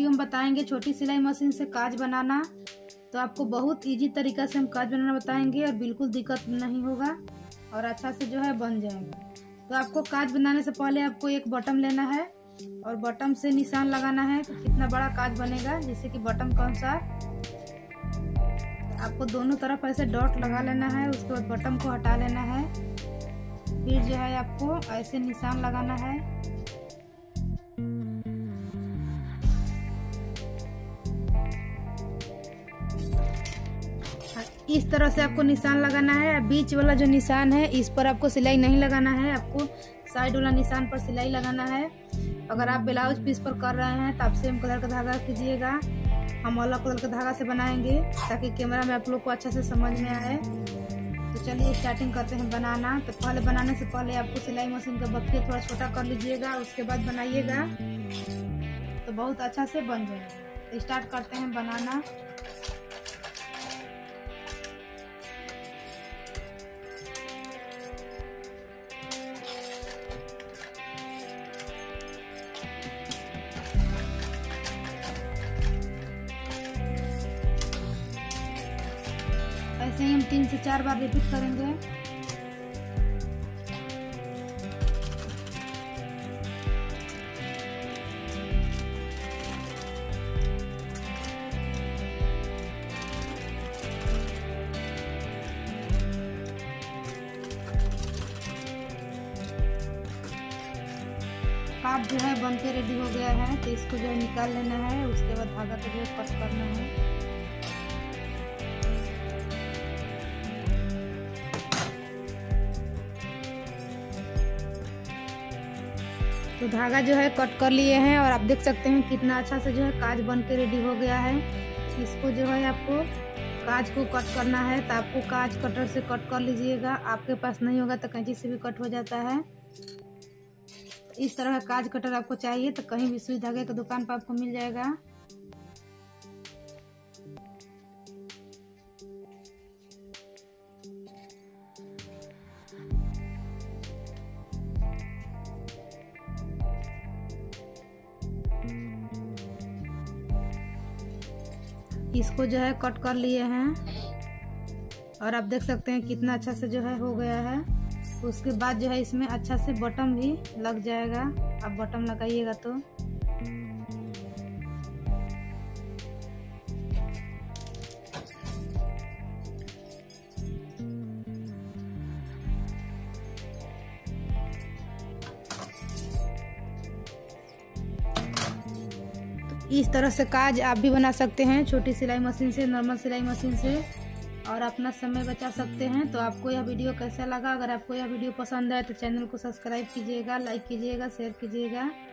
Video में बताएंगे छोटी सिलाई मशीन से काज बनाना। तो आपको बहुत इजी तरीका से हम काज बनाना बताएंगे और बिल्कुल दिक्कत नहीं होगा और अच्छा से जो है बन जाएगा। तो आपको काज बनाने से पहले आपको एक बटन लेना है और बटन से निशान लगाना है कि कितना बड़ा काज बनेगा, जैसे कि बटन के अनुसार आपको दोनों तरफ ऐसे डॉट लगा लेना है। उसके बाद बटन को हटा लेना है, फिर जो है आपको ऐसे निशान लगाना है। इस तरह से आपको निशान लगाना है। बीच वाला जो निशान है इस पर आपको सिलाई नहीं लगाना है, आपको साइड वाला निशान पर सिलाई लगाना है। अगर आप ब्लाउज पीस पर कर रहे हैं तो आप सेम कलर का धागा कीजिएगा। हम अलग कलर का धागा से बनाएंगे ताकि कैमरा में आप लोग को अच्छा से समझ में आए। तो चलिए स्टार्टिंग करते हैं बनाना। तो पहले बनाने से पहले आपको सिलाई मशीन का बक्खिया थोड़ा छोटा कर लीजिएगा, उसके बाद बनाइएगा तो बहुत अच्छा से बन जाएगा। तो स्टार्ट करते हैं बनाना। ऐसे ही हम 3 से 4 बार रिपीट करेंगे। काज जो है बन के रेडी हो गया है, तो इसको जो है निकाल लेना है। उसके बाद धागा को जो है कट करना है। तो धागा जो है कट कर लिए हैं और आप देख सकते हैं कितना अच्छा से जो है काज बन के रेडी हो गया है। इसको जो है आपको काज को कट करना है, तो आपको काज कटर से कट कर लीजिएगा। आपके पास नहीं होगा तो कैंची से भी कट हो जाता है। इस तरह का काज कटर आपको चाहिए तो कहीं भी सुई धागे की दुकान पर आपको मिल जाएगा। इसको जो है कट कर लिए हैं और आप देख सकते हैं कितना अच्छा से जो है हो गया है। उसके बाद जो है इसमें अच्छा से बटन भी लग जाएगा। आप बटन लगाइएगा तो इस तरह से काज आप भी बना सकते हैं छोटी सिलाई मशीन से, नॉर्मल सिलाई मशीन से, और अपना समय बचा सकते हैं। तो आपको यह वीडियो कैसा लगा? अगर आपको यह वीडियो पसंद है तो चैनल को सब्सक्राइब कीजिएगा, लाइक कीजिएगा, शेयर कीजिएगा।